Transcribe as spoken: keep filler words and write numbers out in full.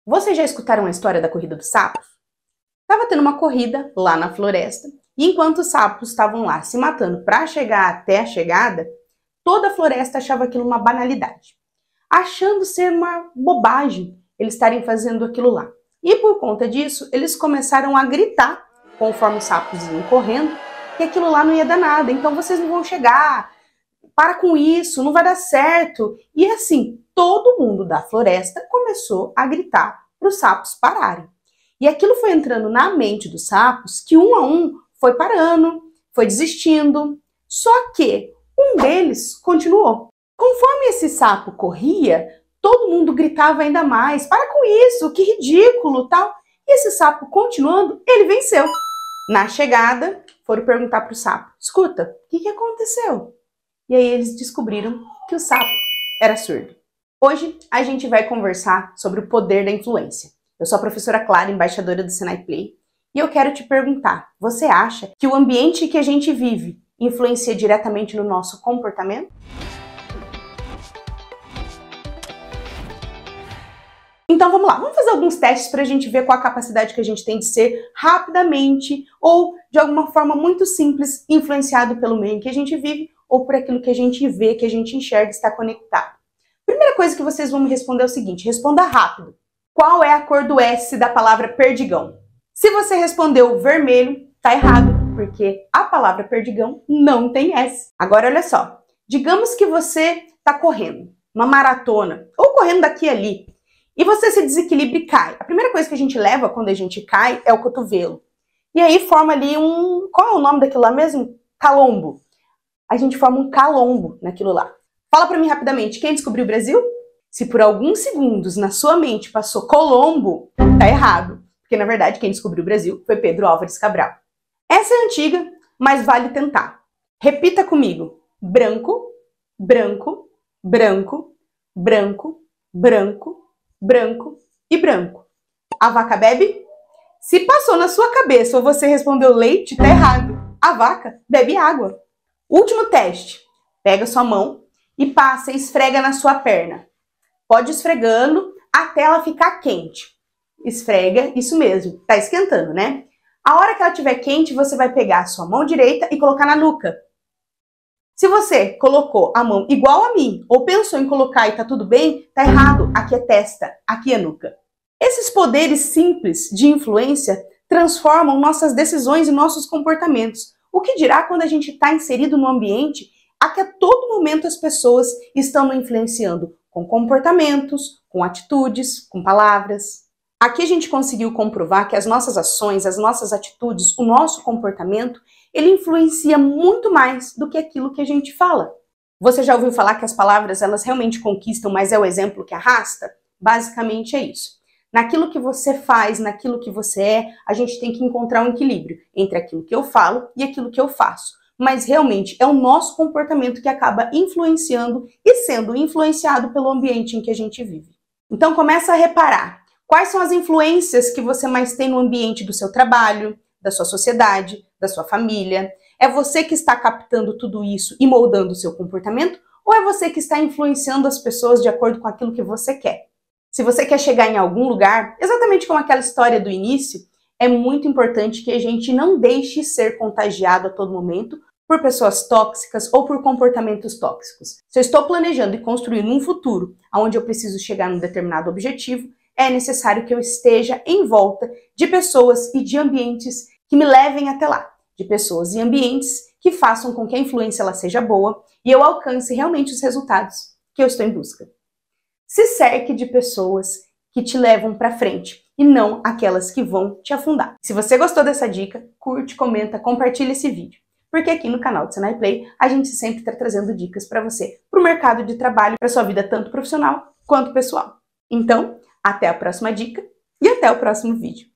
Vocês já escutaram a história da corrida dos sapos? Estava tendo uma corrida lá na floresta, e enquanto os sapos estavam lá se matando para chegar até a chegada, toda a floresta achava aquilo uma banalidade, achando ser uma bobagem eles estarem fazendo aquilo lá. E por conta disso, eles começaram a gritar, conforme os sapos iam correndo, que aquilo lá não ia dar nada, então vocês não vão chegar, para com isso, não vai dar certo. E assim, todo mundo da floresta começou a gritar para os sapos pararem. E aquilo foi entrando na mente dos sapos, que um a um foi parando, foi desistindo. Só que um deles continuou. Conforme esse sapo corria, todo mundo gritava ainda mais, para com isso, que ridículo, tal. E esse sapo continuando, ele venceu. Na chegada, foram perguntar para o sapo, escuta, o que, que aconteceu? E aí eles descobriram que o sapo era surdo. Hoje a gente vai conversar sobre o poder da influência. Eu sou a professora Clara, embaixadora do Senai Play, e eu quero te perguntar, você acha que o ambiente que a gente vive influencia diretamente no nosso comportamento? Então vamos lá, vamos fazer alguns testes para a gente ver qual a capacidade que a gente tem de ser rapidamente ou de alguma forma muito simples influenciado pelo meio em que a gente vive ou por aquilo que a gente vê, que a gente enxerga e está conectado. Primeira coisa que vocês vão me responder é o seguinte, responda rápido. Qual é a cor do S da palavra perdigão? Se você respondeu vermelho, tá errado, porque a palavra perdigão não tem S. Agora olha só, digamos que você está correndo uma maratona ou correndo daqui e ali e você se desequilibra e cai. A primeira coisa que a gente leva quando a gente cai é o cotovelo. E aí forma ali um... Qual é o nome daquilo lá mesmo? Calombo. A gente forma um calombo naquilo lá. Fala pra mim rapidamente, quem descobriu o Brasil? Se por alguns segundos na sua mente passou Colombo, tá errado. Porque na verdade quem descobriu o Brasil foi Pedro Álvares Cabral. Essa é antiga, mas vale tentar. Repita comigo. Branco, branco, branco, branco, branco, branco e branco. A vaca bebe? Se passou na sua cabeça ou você respondeu leite, tá errado. A vaca bebe água. Último teste. Pega sua mão e passa e esfrega na sua perna. Pode ir esfregando até ela ficar quente. Esfrega, isso mesmo, tá esquentando, né? A hora que ela estiver quente, você vai pegar a sua mão direita e colocar na nuca. Se você colocou a mão igual a mim, ou pensou em colocar e tá tudo bem, tá errado. Aqui é testa, aqui é nuca. Esses poderes simples de influência transformam nossas decisões e nossos comportamentos. O que dirá quando a gente está inserido num ambiente a que a todo momento as pessoas estão nos influenciando com comportamentos, com atitudes, com palavras. Aqui a gente conseguiu comprovar que as nossas ações, as nossas atitudes, o nosso comportamento, ele influencia muito mais do que aquilo que a gente fala. Você já ouviu falar que as palavras elas realmente conquistam, mas é o exemplo que arrasta? Basicamente é isso. Naquilo que você faz, naquilo que você é, a gente tem que encontrar um equilíbrio entre aquilo que eu falo e aquilo que eu faço. Mas realmente é o nosso comportamento que acaba influenciando e sendo influenciado pelo ambiente em que a gente vive. Então começa a reparar quais são as influências que você mais tem no ambiente do seu trabalho, da sua sociedade, da sua família. É você que está captando tudo isso e moldando o seu comportamento? Ou é você que está influenciando as pessoas de acordo com aquilo que você quer? Se você quer chegar em algum lugar, exatamente como aquela história do início, é muito importante que a gente não deixe ser contagiado a todo momento por pessoas tóxicas ou por comportamentos tóxicos. Se eu estou planejando e construindo um futuro onde eu preciso chegar num determinado objetivo, é necessário que eu esteja em volta de pessoas e de ambientes que me levem até lá. De pessoas e ambientes que façam com que a influência ela seja boa e eu alcance realmente os resultados que eu estou em busca. Se cerque de pessoas que te levam para frente e não aquelas que vão te afundar. Se você gostou dessa dica, curte, comenta, compartilha esse vídeo. Porque aqui no canal do Senai Play a gente sempre está trazendo dicas para você, para o mercado de trabalho, para sua vida tanto profissional quanto pessoal. Então, até a próxima dica e até o próximo vídeo.